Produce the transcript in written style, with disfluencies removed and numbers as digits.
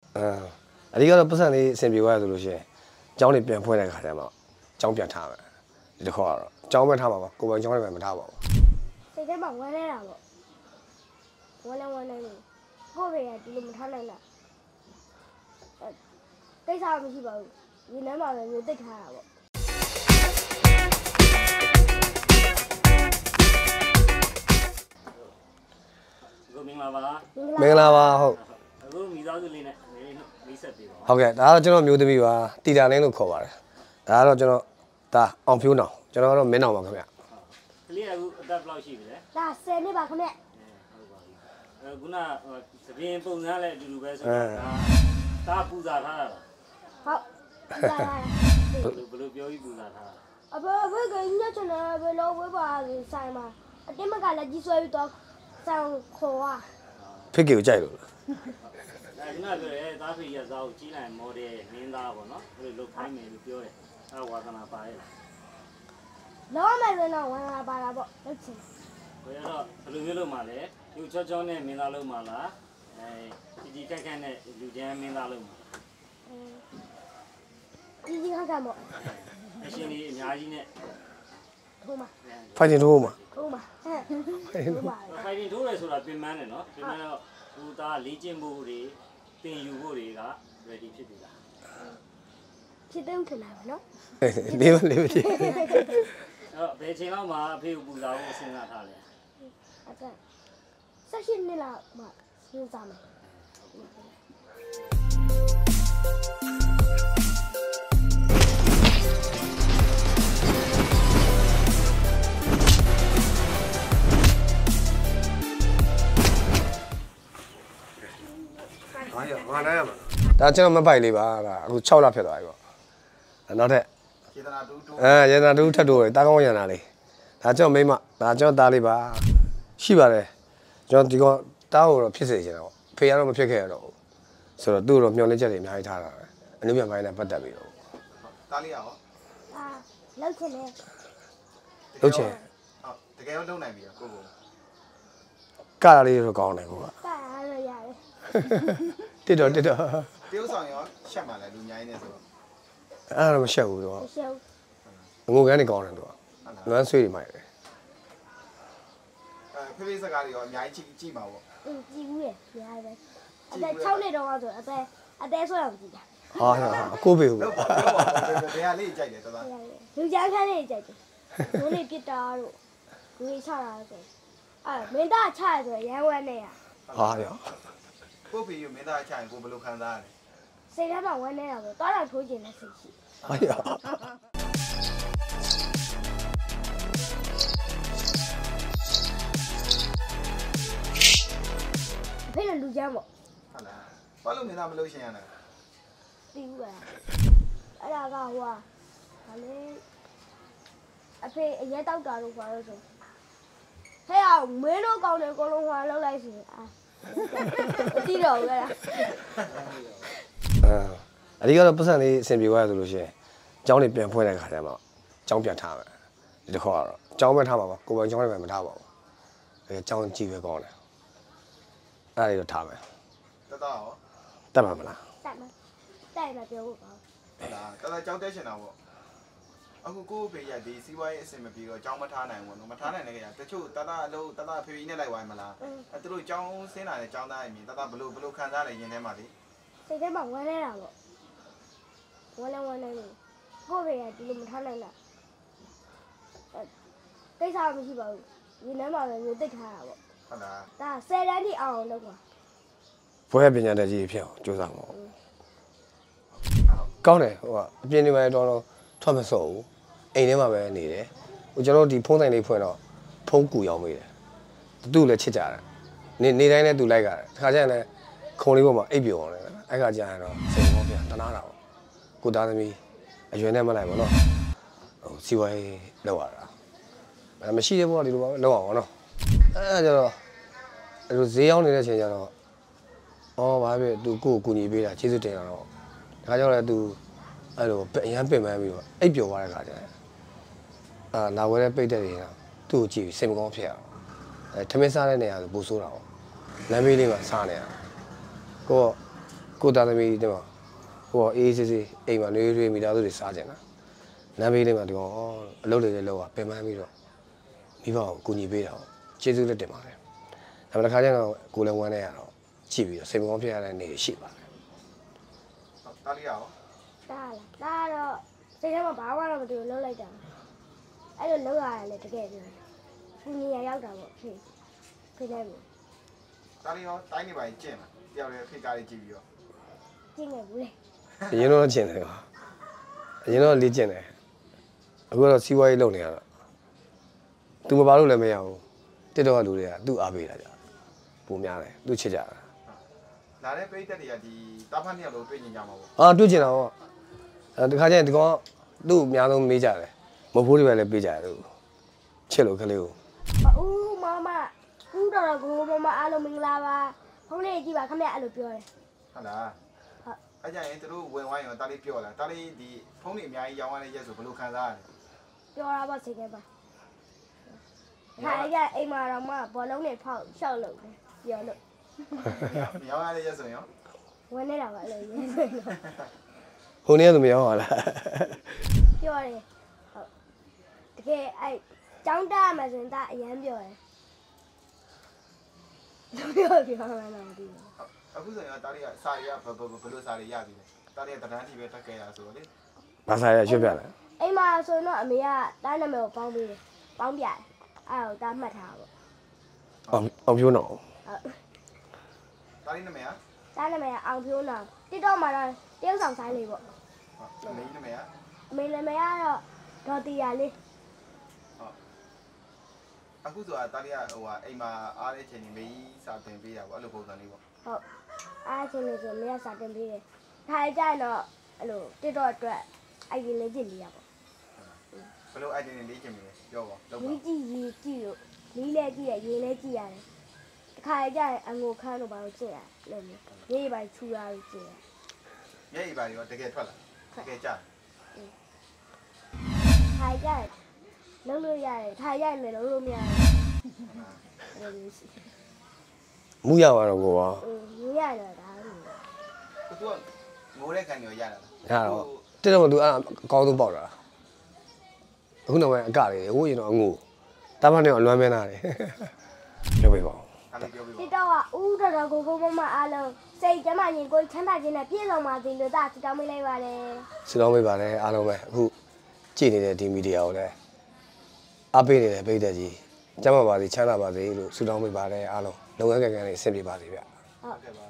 အဓိကတော့ပတ်စံလေးအဆင်ပြေသွားရဆိုလို့ရှိရင်ကျောင်းလေးပြန်ဖွင့်တဲ့ခါကျမှကျောင်းပြန်ထားမယ်ဒီတစ်ခေါက်ကတော့ကျောင်းပဲထားပါပါကိုယ်ပိုင်ကျောင်းလေးပဲမထားပါဘူးစိတ်ထဲမှာဝမ်းနေတာပေါ့ဝမ်းနေလို့ကိုယ့်ရဲ့ဒီလိုမထားနိုင်တာတိတ်စားမရှိပါဘူးဒီနမ်းမှာပဲမျိုးတိတ်ထားတာပေါ့ကိုမင်္ဂလာပါမင်္ဂလာပါဟုတ်အခုမိသားစုလေးနဲ့မိတ်ဆက်ပေးပါဟုတ်ကဲ့ဒါကတော့ကျွန်တော်မျိုးသမီးပါတီတာလင်းလို့ခေါ်ပါတယ်ဒါကတော့ကျွန်တော်ဒါအောင်ဖြိုးနောင်ကျွန်တော်ကတော့မင်းနောင်ပါခင်ဗျကလေးကအခုအသက်ဘယ်လောက်ရှိပြီလဲဒါ10နှစ်ပါခင်ဗျဟုတ်ပါပြီခုနသပင်းပုံစံလည်းအတူတူပဲဆိုတော့ဒါပူဇာထားတာဟုတ်ဘယ်လိုပြောပြီးပူဇာထားတာအဖေကညချင်တယ်ဘယ်လိုဝေးပါဆိုင်မှာအတင်းမကလည်းကြီးဆွဲပြီးတော့ဆောင်ခေါ်ရဖိကေကိုကြိုက်လို့ခုနပြောတယ်သားဖေရစားကိုကြီးလိုက်မော်ဒယ်မင်းသားပေါ့နော်အဲ့လိုလုတ်ခိုင်းမယ်လို့ပြောတယ်အဲ့ဝါသနာပါရဲ့လောမယ်ဆိုတော့ဝါသနာပါတာပေါ့လုတ်ချင်ဘယ်တော့ဘယ်လိုမျိုးလုပ်မှလဲလူချောချောနဲ့မင်းသားလုပ်မှလားကြီးကက်နဲ့လူချမ်းမင်းသားလုပ်မှကြီးကက်ပေါ့အရှင်ကြီးအများကြီးနဲ့ထိုးမှာဖိုင်တင်ထိုးမှာထိုးမှာဖိုင်တင်ထိုးတယ်ဆိုတာပြင်ပန်းတယ်နော်ပြင်ပန်းတော့ဘူသားလေ့ကျင့်ဖို့တွေသင်ယူဖို့တွေက ready ဖြစ်ပြီလားဖြစ်တယ်ထင်တာပဲနော်လေးဖြစ်အဲ့ဘယ်ချိန်လောက်မှအဖေကိုပူဇော်ဖို့စဉ်းစားထားလဲအဲ့ဒါ18နှစ်လောက်မှစဉ်းစားမယ်ငါလည်းရမှာဒါကျွန်တော်မပိုက်လေးပါဒါအခု6လဖြစ်သွားပြီပေါ့နောက်ထပ်ယေတနာတူတူယေတနာတူထပ်တိုးတယ်တားကောင်းရနာလေးဒါကျွန်တော်မိမဒါကျွန်တော်သားလေးပါရှိပါတယ်ကျွန်တော်ဒီကောင်တားကိုတော့ဖြစ်စေချင်တာပေါ့ဖေကတော့မဖြစ်ခဲ့ရတော့ဘူးဆိုတော့သူ့တော့မျောလင်းချက်တွေအများကြီးထားတာပဲအနုပြန်ပိုင်းနဲ့ပတ်သက်ပြီးတော့တားလေးရောလောက်ချင်တယ်လောက်ချင်ဟုတ်တကယ်တော့လုံနိုင်ပြီကိုကိုကတာလေးတော့ကောင်းတယ်ကိုကရတယ်ရတယ်တစ်တော့တရုပ်ဆောင်ရောရှက်မှလည်းလူညာရင်းနဲ့ဆိုတော့အဲ့ဒါမရှက်ဘူးတော့မရှက်ဘူးငိုကန်းနေကောင်းတယ်တော့လွမ်းဆွေးတွေမိုက်တယ်ဖေးဖေးစကားတွေရောအများကြီးကြည့်ပါဗောကြည့်ဘူးရဲ့များပဲအသက်6နှစ်တော့ဆိုအသက်ဆွဲအောင်ကြည့်တာဟာကိုပေဘူးဘယ်ဟာလေးကြိုက်တယ်တသားလူကြားခန်းလေးကြိုက်တယ်ဘိုးလေးပြစ်တာတို့လူကြီးချတာဆိုမင်းသားချရဆိုရမ်းဝမ်းနေရဟာရောကိုဖေးရမင်းသားချရင်ကိုဘယ်လိုခံစားရလဲစိတ်ထဲမှာဝမ်းနေတာပဲတောက်တော့ထိုးကျင်တဲ့စိတ်ရှိဟာရောဖေးလူချမ်းပေါ့ဟုတ်လားဘာလို့မင်းသားမလို့ရှင်ရလဲတီးဘူးပဲအဲ့ဒါကဟိုဟာဒါလေးအဖေအရက်တောက်တာလို့ခေါ်လို့ဆိုဟဲ့အောင်မင်းတို့ကောင်းတယ်ကိုလုံးဟွာလောက်လိုက်စီတီးတော့ပဲလားအဓိကတော့ပတ်စံလေးအဆင်ပြေသွားရဆိုလို့ရှိရင်ကျောင်းလေးပြန်ဖွင့်တဲ့ခါကျမှကျောင်းပြန်ထားမယ်ဒီတစ်ခေါက်ကတော့ကျောင်းပဲထားပါပါကိုယ်ပိုင်ကျောင်းလေးပဲမထားပါဘူးအဲကျောင်းကြည့်ပဲကောင်းတယ်အဲ့ဒါတော့ထားမယ်တသားရောတတ်မှာမလားတက်မှာတက်မှာပြောဖို့ပါဟုတ်လားတသားကျောင်းတက်ရှင်တာပေါ့အခုကိုဖေးရဒီစီးပွားရေးအဆင်မပြေတော့ကျောင်းမထားနိုင်ဘူးနော်မထားနိုင်တဲ့ကြတချို့တသားအလုံးတသားဖေးဖေးနဲ့လိုက်ဝိုင်းမလားအဲသူတို့ကျောင်းဆင်းလာတဲ့ကျောင်းသားအမြင်တသားဘလို့ခံစားလဲရင်ထဲမှာလေစိတ်ထဲမှာဝမ်းနေတာပေါ့ဝမ်းနေလို့ကိုယ့်ရဲ့ဒီလိုမထားနိုင်တာတိတ်စားမရှိပါဘူးဒီနမ်းမှာပဲမျိုးတိတ်ထားတာပေါ့ဟုတ်လားဒါ10တန်းထိအောင်လုပ်ပါဘွဲပညာတတ်ကြီးဖြစ်အောင်ကြိုးစားမှာကောင်းတယ်ဟိုကအပြင်နေမှာတော့ထွက်မစော့ဘူးအိမ်ထဲမှာပဲနေတယ်ဟိုကျွန်တော်ဒီဖုန်းဆိုင်လေးဖွင့်တော့ဖုန်းကူရောက်မိတယ်သူ့လည်းချစ်ကြတယ်နေတိုင်းလည်းသူလိုက်ကြတယ်တခါကျရင်လည်းခုံလေးပေါ်မှာအိပ်ပြုံအောင်လည်းအဲ့ခါကျရင်တော့စိတ်ကောင်းပြန်တနာတာပေါ့ကိုသားသမီးအရွယ်နဲ့မလိုက်ပါတော့ဟိုစီဝိုင်းလောက်ရတာမရှိသေးဘူးတော့ဒီလိုပါပဲလောက်အောင်နော်အဲ့ဒါကျတော့အဲ့လိုဈေးရောက်နေတဲ့အချိန်ကျတော့ဘာဖြစ်သူကိုကူညီပေးတာကျေးဇူးတင်တာတော့ဒါကြောင့်လည်းသူအဲ့လိုအရန်ပင်ပန်းပြီးတော့အိပ်ပျော်သွားတဲ့ခါကျရင်လာဝဲတဲ့ပိတ်တဲ့တွေကသူ့ကိုကြည့်ပြီးစိတ်မကောင်းဖြစ်အောင်ထမင်းစားတဲ့နေရာဆိုပူဆိုးတာပေါ့လမ်းဘေးလေးမှာစားနေရကိုကိုသားသမီးတွေမှာဟိုအေးစစ်စစ်အိမ်မှာနေရွေးမိသားစုတွေစားကြတာနမ်းဘေးလေးမှာဒီကောင်အလုပ်တွေလည်းလောက်ပင်ပန်းပြီးတော့မိဘကိုကူညီပေးတာကျေးဇူးလက်တင်ပါတယ်ဒါပေမဲ့တစ်ခါကျတော့ကိုလည်းဝမ်းနေရတော့ကြည့်ပြီးတော့စိတ်မကောင်းဖြစ်ရတဲ့နေ့ရှိပါတယ်တားလေးရောတားလားတားတော့စိတ်ထဲမှာဘာမှတော့မတူလှုပ်လိုက်တာအဲ့လိုလှုပ်ရတယ်လေတကယ်ပြောဘူးနေရရောက်တာပေါ့ဖေဖေတယ်ဘူးတားလေးရောတိုင်းနေပါရင်ကျင့်လားတယောက်လည်းဖိကားလေးကြည့်ပြီးတော့ကျင်းနေဘူးလေအရင်တော့ကျင်တယ်ပါအရင်တော့လေ့ကျင်တယ်အခုတော့စီးပွားရေးလုပ်နေရတော့သူမပါလို့လည်းမရဘူးတစ်တော့လူတွေကသူ့အားပေးတာကြာပုံများတယ်သူ့ချစ်ကြတာလာတဲ့ပိတ်သက်တွေကဒီတားဖတ်နှစ်ယောက်လုံးတွေ့ညင်ကြမှာပေါ့အာတွေ့ကျင်တာပေါ့ဒီခါကျရင်ဒီကောင်သူ့အများဆုံးမေးကြတယ်မဖိုးတွေပဲလည်းပေးကြတယ်သူချစ်လို့ကလေးကိုဦးမမဦးတော်ကိုမမအားလုံးမင်္ဂလာပါဖုန်းလေးကြည့်ပါခမရအဲ့လိုပြောတယ်ဟုတ်လားအဲ့ကြရင်သူတို့ဝင်ဝိုင်းရောတားလေးပြောလာတားလေးဒီဖုန်းတွေအများကြီးရောင်းရတဲ့ရက်ဆိုဘယ်လိုခံစားရလဲပြောတာပေါ့စိတ်ထဲမှာခါရအိမ်မှာတော့မှဘောလုံးနဲ့ဖောက်ရှောက်လို့ပြောလို့မရောင်းရတဲ့ရက်ဆိုရင်ရောဝင်နေတာပါလေဟိုနေ့ကသူမရောပါလားပြောတယ်ဟုတ်တကယ်အဲ့ကျောင်းတက်ရမှဆိုရင်ဒါအရန်ပြောတယ်ပြောမှန်းတော့မသိဘူးအခုဆိုရင်တားလေးကစာရီကဘယ်လိုစာရီရပြီလဲတားလေးကတန်းတီပဲတက်ခဲ့ရဆိုတော့လေဘာသာရရွှေ့ပြတယ်အိမ်မှာဆိုရင်တော့အမေကတားနာမည်ကိုပေါင်းပေးတယ်ပေါင်းပြတယ်အဲ့ဒါကိုတားမှတ်ထားပါအောင်ဖြိုးနော်ဟုတ်တားလေးနာမည်ကတားနာမည်ကအောင်ဖြိုးနောင်တစ်တော့မှာတော့တရုတ်ဆောင်ဆိုင်လေးပေါ့အမေနာမည်ကအမေနာမည်ကတော့ဒေါ်တီယာလေးအခုဆိုတာတားလေးကဟိုဟာအိမ်မှာအားတဲ့အချိန်ကြီးမေးစာတင်ပေးတာပေါ့အဲ့လိုပုံစံလေးပေါ့ဟုတ်အားချင်းလို့ဆိုမရစာတင်ပေးတယ်ထိုင်ကြရင်တော့အဲ့လိုတစ်တော့အတွက်အဲ့ဒီလေးကြည့်နေရပေါ့ဘယ်လို idea လေးလေ့ကျင့်ပြီလဲပြောပါလောက်ပါမီးကြည့်ရေကြည့်လို့မီးလည်းကြည့်ရရေလည်းကြည့်ရတယ်တစ်ခါကြရင်အငိုခန်းတို့ဘာလို့ကြည့်ရလဲလို့ရေပါချူရလို့ကြည့်ရမျက်ရည်ပါရောတကယ်ထွက်လာတကယ်ကြာထိုင်ကြရင်လုံးလို့ရတယ်ထိုင်ကြရင်လည်းလုံးလို့မရတယ်အဲ့လိုရှိမူရပါတော့ကိုပါမရတော့ဒါလို့သူကငိုတဲ့ခံရောရတာရတော့တက်တော့သူအဲ့အကောင်းဆုံးပေါက်တာအခုနောက်ပိုင်းအကလေးဟိုရင်တော့အငိုတားမနဲ့အလွမ်းမင်းသားတယ်ပြောပြပါဦးအားလေးပြောပြပါတစ်တော့ကဦးတော်တော်ကိုမအားလုံးစိတ်ကျမရင်ကိုချမ်းသာခြင်းနဲ့ပြည့်စုံပါစေလို့သာတောင်းပေးလိုက်ပါတယ်ဆုတောင်းပေးပါတယ်အားလုံးပဲအခုကြည့်နေတဲ့ဒီမီဒီယာကိုလည်းအားပေးနေတဲ့ပိတ်သက်ကြီးကျမ်းမာပါစေချမ်းသာပါစေလို့ဆုတောင်းပေးပါတယ်အားလုံးလုပ်ငန်းကံကံတွေအဆင်ပြေပါစေဗျဟုတ်ကဲ့ပါ